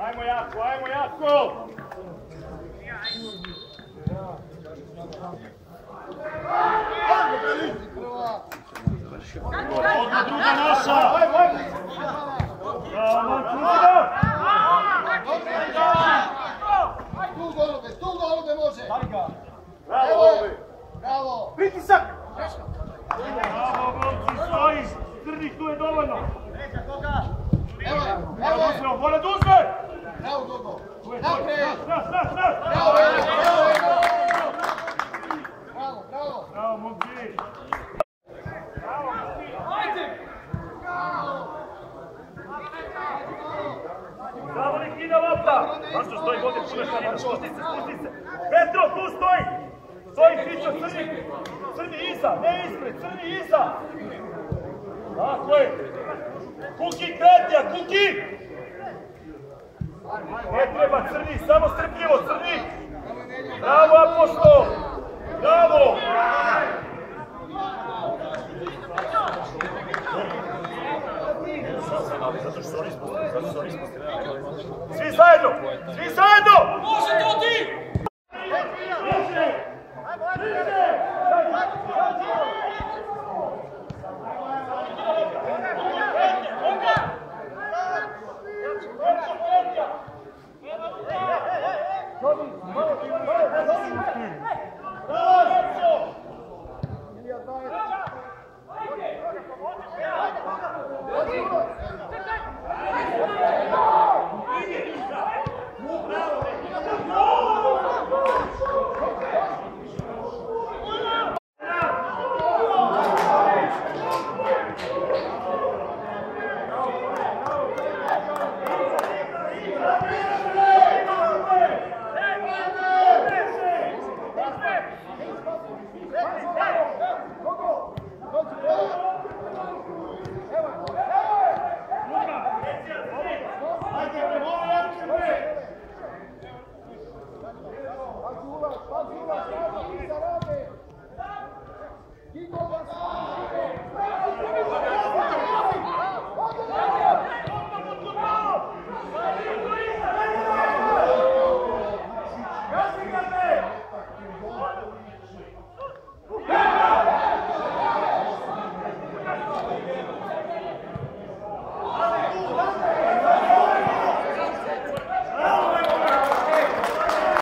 Ajmo jako, ajmo jako! Odmah druga naša! Tu golube može! Bravo! Pritisak! Bravo, momci, stojiš! Crnih, tu je dovoljno! Evo! Mora da uzme! Bravo, Gogo! Naprijed! Bravo, Bravo! bravo, momci! Bravo, nek ide lopta! Vašo, stoji gode, puna šarina, spusti se! Petro, tu stoji! Stoji Fićo, crni iza, ne ispred, crni iza! Tako je! Kuki kretija, Kuki! Ne treba crni, samo strpljivo, crni! Bravo, Apoštol! Bravo! Zato što su oni ispustili. Svi zajedno! Svi zajedno! Može to ti!